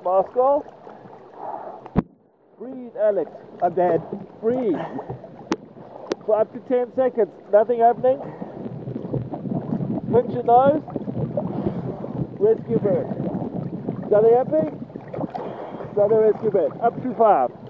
Mask off. Breathe, Alex. I'm dead. Breathe. For up to 10 seconds. Nothing happening. Pinch your nose. Rescue bird. Got it happy? Got a rescue bird. Up to 5.